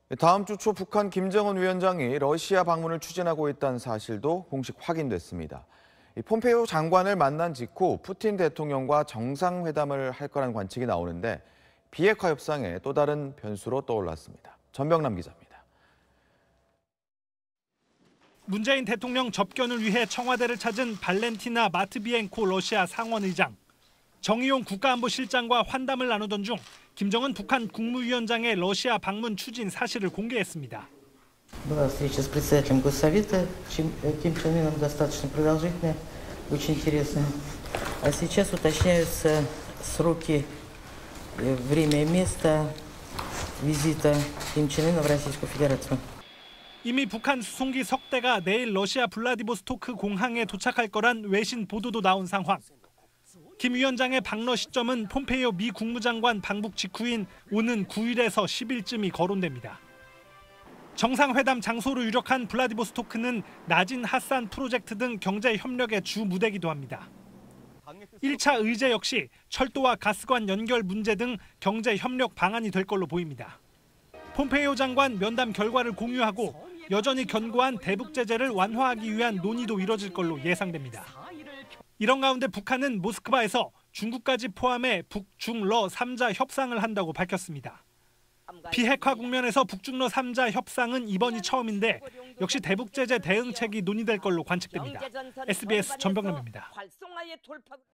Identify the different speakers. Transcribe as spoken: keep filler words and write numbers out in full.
Speaker 1: 다음 주 초 북한 김정은 위원장이 러시아 방문을 추진하고 있다는 사실도 공식 확인됐습니다. 폼페이오 장관을 만난 직후 푸틴 대통령과 정상회담을 할 거라는 관측이 나오는데 비핵화 협상의 또 다른 변수로 떠올랐습니다. 전병남 기자입니다.
Speaker 2: 문재인 대통령 접견을 위해 청와대를 찾은 발렌티나 마트비엔코 러시아 상원의장. 정의용 국가안보실장과 환담을 나누던 중 김정은 북한 국무위원장의 러시아 방문 추진 사실을 공개했습니다.
Speaker 3: Была встреча с председателем Госсовета Ким Чен Ыном, достаточно продолжительная, очень интересная. А сейчас уточняются сроки, время и место визита Ким Чен Ына в Российскую Федерацию.
Speaker 2: 이미 북한 수송기 석 대가 내일 러시아 블라디보스토크 공항에 도착할 거란 외신 보도도 나온 상황. 김 위원장의 방러 시점은 폼페이오 미 국무장관 방북 직후인 오는 구일에서 십일쯤이 거론됩니다. 정상회담 장소로 유력한 블라디보스토크는 나진 핫산 프로젝트 등 경제 협력의 주 무대이기도 합니다. 일 차 의제 역시 철도와 가스관 연결 문제 등 경제 협력 방안이 될 걸로 보입니다. 폼페이오 장관 면담 결과를 공유하고 여전히 견고한 대북 제재를 완화하기 위한 논의도 이뤄질 걸로 예상됩니다. 이런 가운데 북한은 모스크바에서 중국까지 포함해 북중러 삼 자 협상을 한다고 밝혔습니다. 비핵화 국면에서 북중러 삼 자 협상은 이번이 처음인데 역시 대북 제재 대응책이 논의될 걸로 관측됩니다. 에스비에스 전병남입니다.